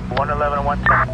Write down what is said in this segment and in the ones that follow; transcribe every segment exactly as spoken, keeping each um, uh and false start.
one eleven and one ten.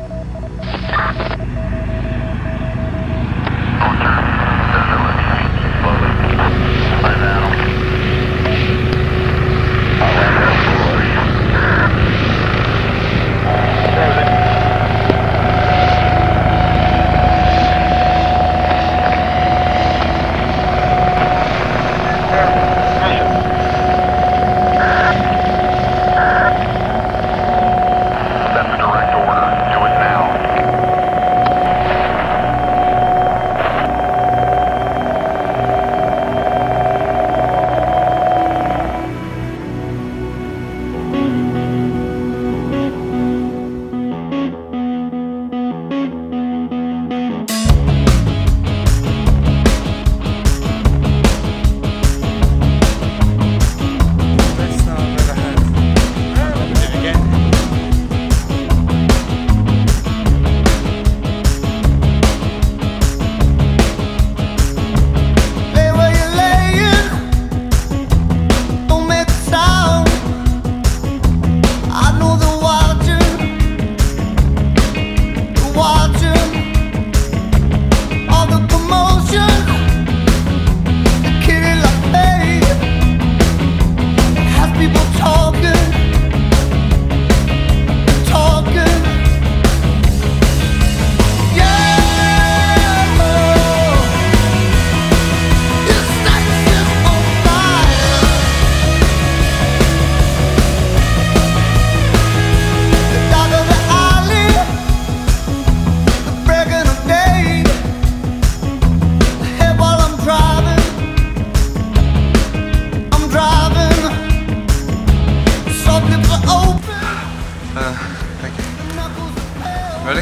Ready?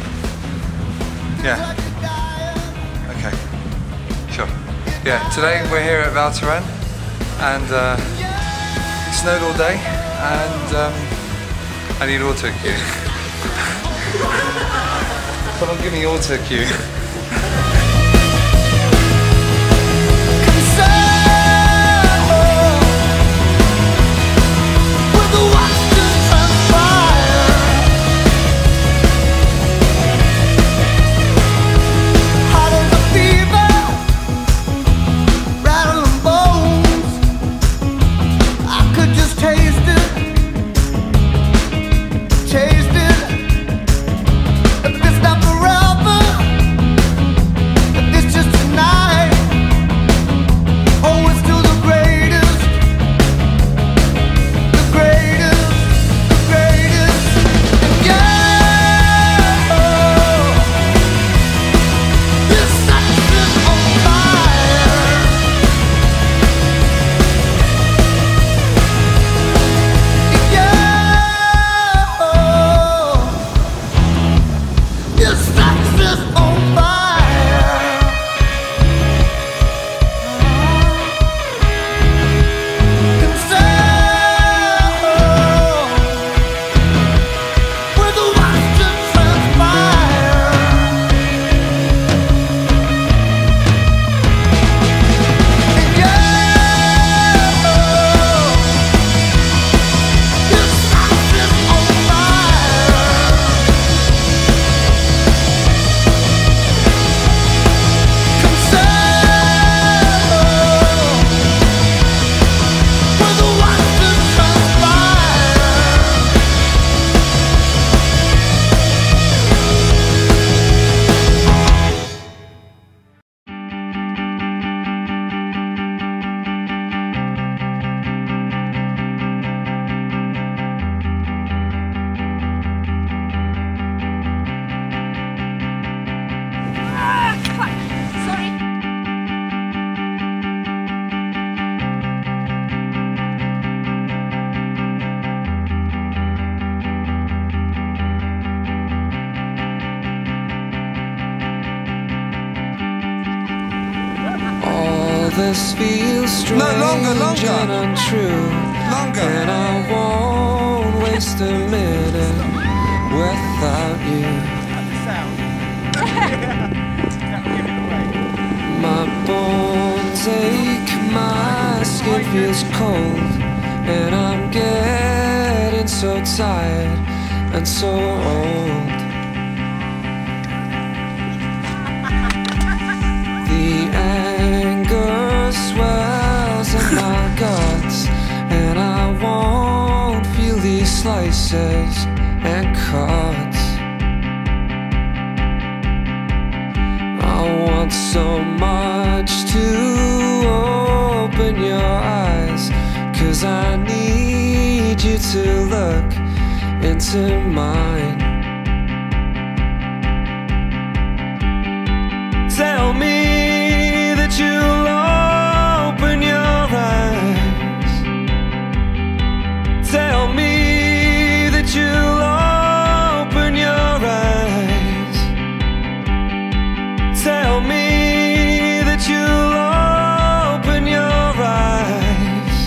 Yeah. Okay. Sure. Yeah, today we're here at Val Thorens and uh, it snowed all day and um, I need auto cue. Someone give me auto cue. This feels strange no, longer, longer. and untrue. Longer. And I won't waste a minute without you. My bones ache, my skin feels cold, and I'm getting so tired and so old. The anger swells in my guts, and I won't feel these slices and cuts. I want so much to open your eyes, 'cause I need you to look into mine. Tell me that you'll open your eyes. Tell me that you'll open your eyes. Tell me that you'll open your eyes.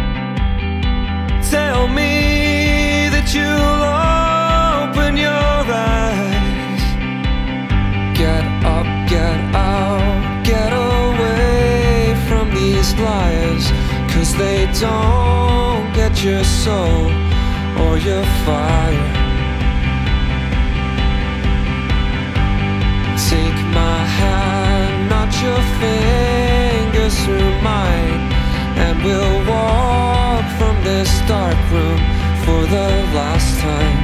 Tell me that you'll open your eyes. Get up, get out, get away from these liars, 'cause they don't get your soul or your fire. Take my hand, not your fingers through mine, and we'll walk from this dark room for the last time.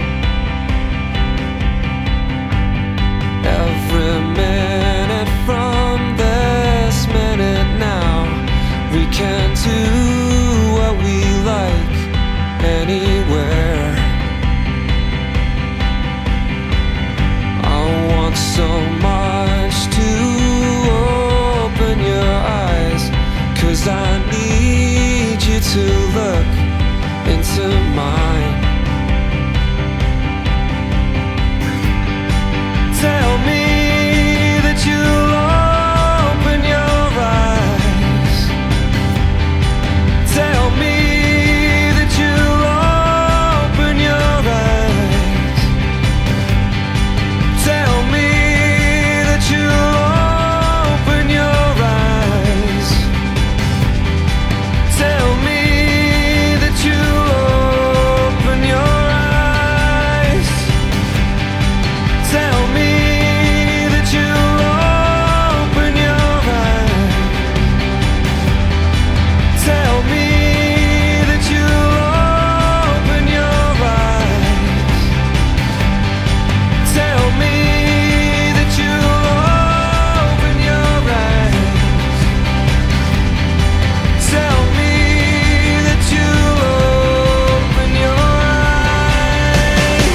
Every minute from this minute now, we can do what we like anywhere. I want so much to open your eyes, 'cause I need you to look into mine. Tell me that you'll open your eyes. Tell me that you'll open your eyes. Tell me that you'll open your eyes. Tell me that you'll open your eyes. Tell me that you'll open your eyes. Tell me that you'll open your eyes. Tell me that you'll open your eyes. Tell me that you'll open your eyes.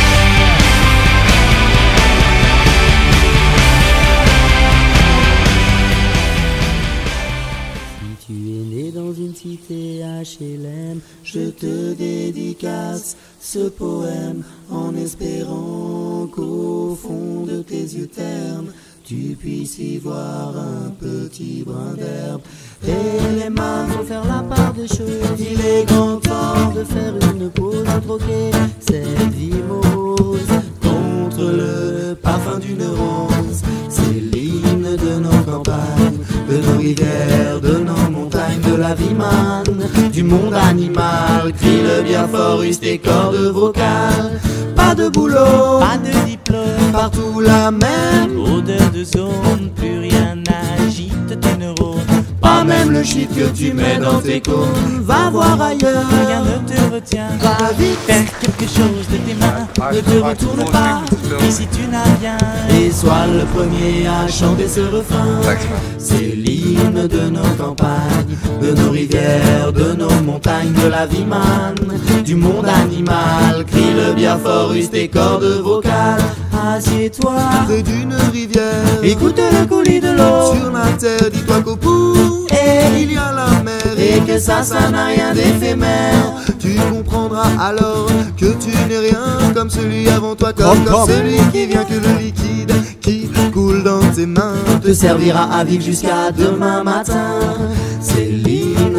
Si tu es né dans une cité H L M, je te dédicace ce poème en espérant qu'au fond de tes yeux ternes, tu puisses y voir un petit brin d'herbe. Et les mains vont faire la part des choses. Il est grand temps de faire une pause, de troquer cette vie morose contre le parfum d'une rose. C'est l'hymne de nos campagnes, de nos rivières, de nos montagnes, de la vie manne, du monde animal. Crie le bien fort, use tes cordes vocales. Pas de boulot, Pas de diplôme, partout la même. odeur de zone, plus rien n'agite tes neurones. Pas même le shit que tu mets dans tes cônes. Va voir ailleurs, Rien ne te retient. va vite, Faire quelque chose de tes mains. ne te retourne pas. Ici tu n'as rien. Et sois le premier à chanter ce refrain. Thanks, man. C'est l'hymne de nos campagnes, de nos rivières, de nos montagnes, de la vie manne, du monde animal. Crie le bien fort, use tes cordes vocales. Assieds-toi Près d'une rivière, écoute le coulis de l'eau. sur la terre, dis-toi qu'au bout Et, il y a la mer. et que ça, ça n'a rien d'éphémère. Tu comprendras alors que tu n'es rien comme celui avant toi, comme, comme celui qui vient, que le liquide qui coule dans tes mains Te servira à vivre jusqu'à demain matin. C'est l'hymne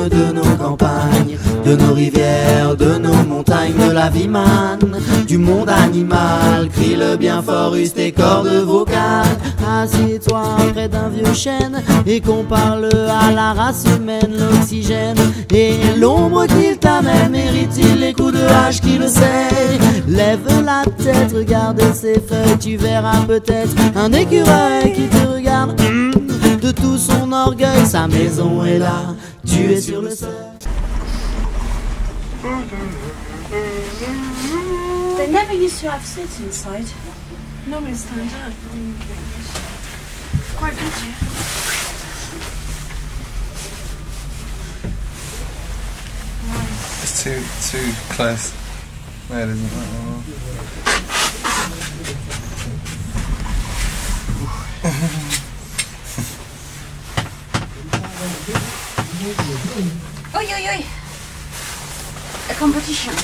faune de nos campagnes, de nos rivières, de nos montagnes, de la vie manne, du monde animal. Crie le bien fort, use tes cordes vocales. Assieds-toi près d'un vieux chêne et qu'on parle à la race humaine. L'oxygène et l'ombre qu'il t'amène, mérite-t-il les coups de hache qui le sait? Lève la tête, regarde ses feuilles, tu verras peut-être un écureuil qui te regarde mmh, de tout son orgueil. Sa maison est là, tu es sur le seuil. They never used to have seats inside. Normally stand up. Quite good, yeah. It's too too close. No, it isn't that well. Oi, oi, oi! A competition.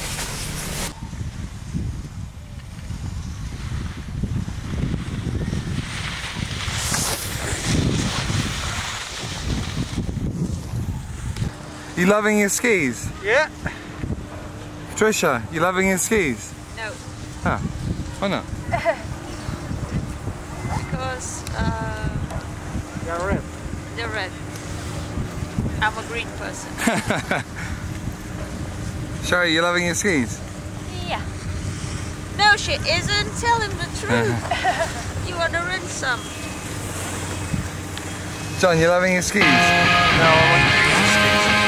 You loving your skis? Yeah. Patricia, you loving your skis? No. Huh. Why not? Because uh, They're red. they're red. I'm a green person. Sherry, you loving your skis? Yeah. No, she isn't. Tell him the truth. You want to rinse some? John, you loving your skis? No, I want to use the skis.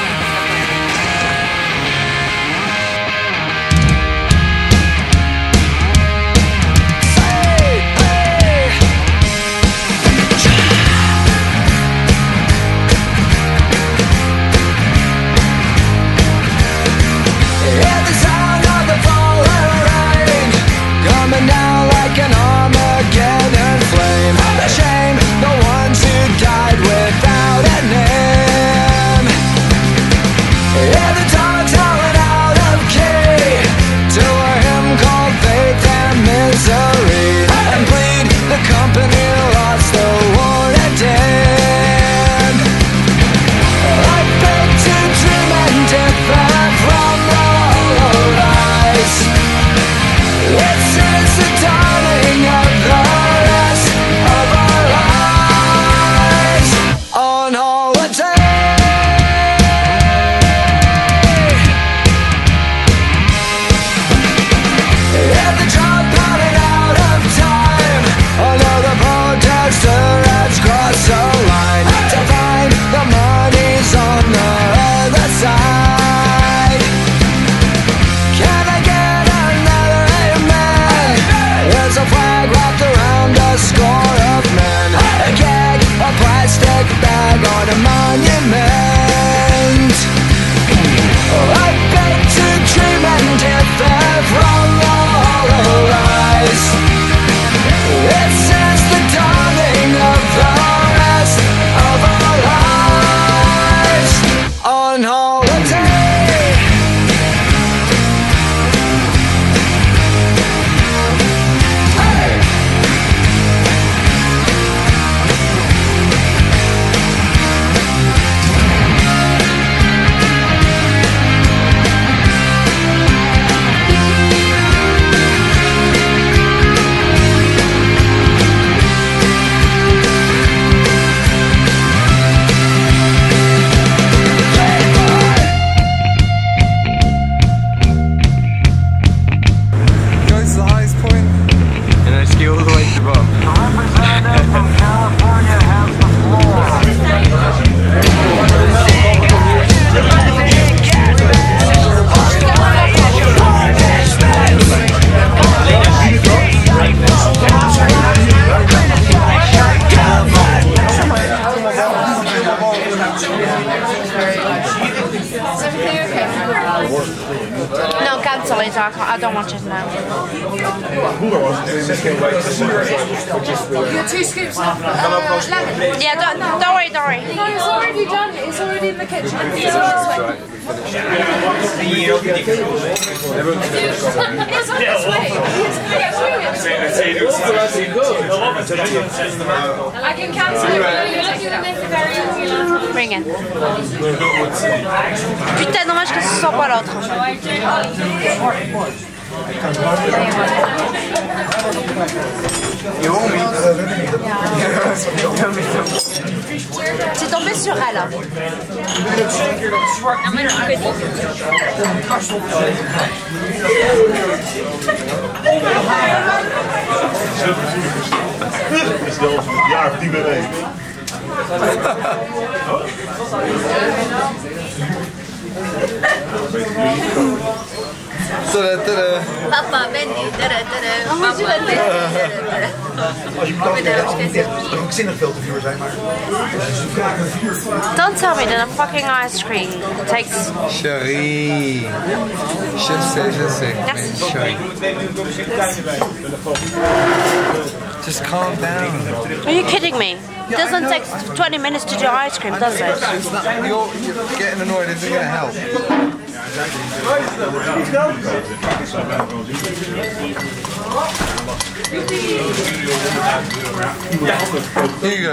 No, cancel it. I, can't, I don't watch it now. You're two scoops of uh, lemon. Yeah, don't, don't worry, don't worry. No, it's already done. It's already in the kitchen. It's on its way. It's on its way. I can cancel it. Bring it. Putain, dommage que ce soit pas l'autre. C'est tombé sur elle. jaar of tien bij week. Papa Bendy, tada tada, papa Bendy, Als ik zinnig veel te vuur zijn, maar... Don't tell me that a fucking ice cream takes... Chérie. Je sais, je sais. Mais chérie. Just calm down. Are you kidding me? It doesn't take twenty minutes to do ice cream, does it? It's not, you're, you're getting annoyed, isn't going to help. Here you go.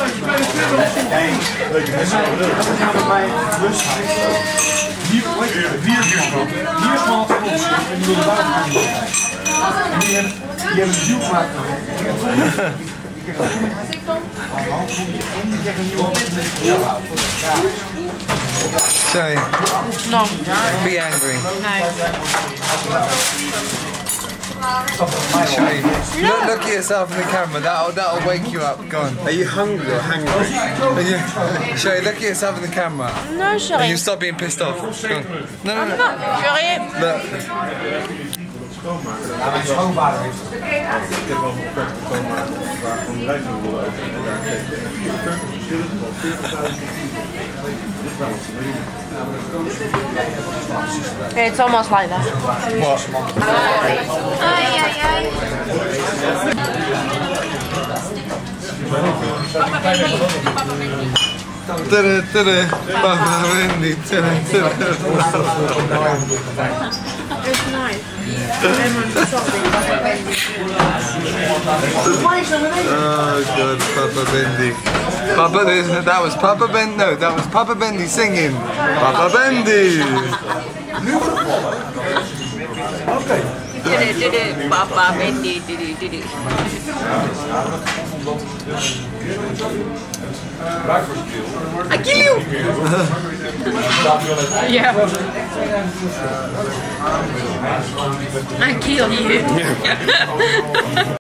Say, no. Be angry. No. Shay, look, look at yourself in the camera. That'll that'll wake you up. Go on. Are you hungry or hungry? Shay, look at yourself in the camera. No, And chérie. you stop being pissed off. Go on. No, no, no. Non, chérie. Look. Ja, mijn schoonvader heeft het. Ik heb wel een perfecte schoonvader waar van bedrijf willen worden Okay, it's almost like that. What? Ay, ay, ay. Tere, tere, Papa Bendy, tere, tere. It's nice. Oh God, Papa Bendy. Papa, that was Papa Bendy. No, that was Papa Bendy singing. Papa Bendy. Okay. Papa Bendy, I kill you! Yeah. I kill you.